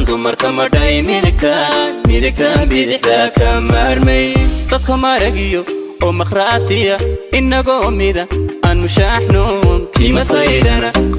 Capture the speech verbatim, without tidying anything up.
aan dumarka madhay midigtaan midigtaan bidixda ka maarmay dadka maragiyo oo makhraatiya inagoo mida aan mushaaxnoon kiima saydana